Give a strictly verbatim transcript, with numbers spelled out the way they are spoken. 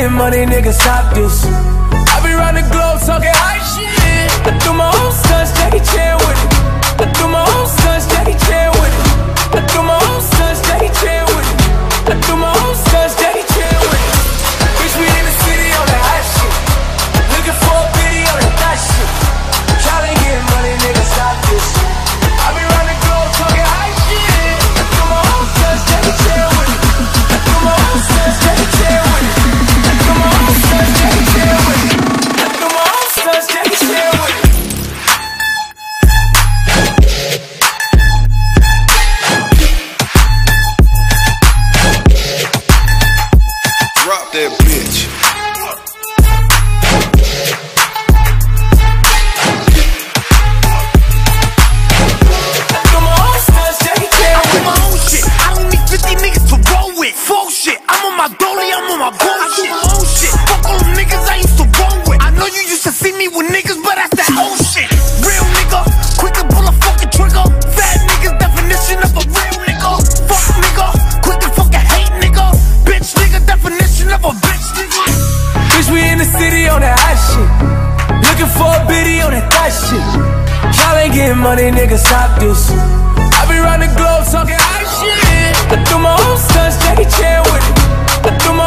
getting money, nigga, stop this. I be round the globe talking high shit. I do my own stunts, Jackie Chan with it. I do my own stunts, Jackie Chan with it. I do my own stunts, Jackie Chan with it. I do my own stunts, Jackie Chan with it. Bitch, we in the city on that hot shit. Looking for a video on that thot shit. Y'all ain't getting money, nigga, stop this. I be round the globe talking high shit. I do my own stunts, Jackie Chan with it. I do my own stunts, Jackie Chan with it. I do my own stunts, Jackie Chan with it. I do my own stunts, Jackie Chan with it. Drop that bitch. I do my own stunts, Jackie Chan I do with my it. own shit. I don't need fifty niggas to roll with. Full shit. I'm on my dolly, I'm on my bullshit. I do my own shit. Fuck all them niggas I used to roll with. I know you used to see me with niggas, but that's that old shit. Real nigga, quick to pull a fucking trigger. Fat niggas, definition of a real nigga. Fuck nigga, quick to fucking hate nigga. Bitch nigga, definition of a bitch nigga. Bitch, we in the city on that hot shit. Looking for a biddy on that thot shit. Y'all ain't getting money, nigga, stop this. I be round the globe talking high shit. I do my own stunts, Jackie Chan with it. I do my